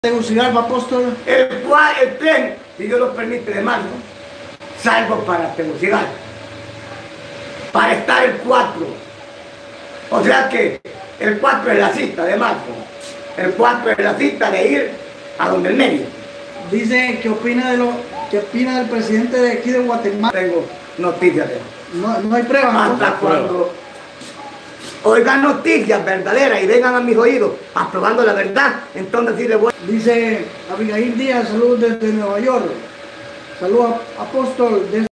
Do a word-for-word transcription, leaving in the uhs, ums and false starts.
Tegucigalpa, apóstol. El, cual, el tren, si Dios lo permite, de marzo, salgo para Tegucigalpa, para estar el cuatro. O sea que el cuatro es la cita de marzo, el cuatro es la cita de ir a donde el medio. Dice que opina de lo que opina del presidente de aquí de Guatemala. Tengo noticias de él. No, no hay pruebas. Hasta ¿no? cuando oigan noticias verdaderas y vengan a mis oídos aprobando la verdad, entonces sí le voy. Dice Abigail Díaz, saludos desde Nueva York. Saludos, apóstol. Desde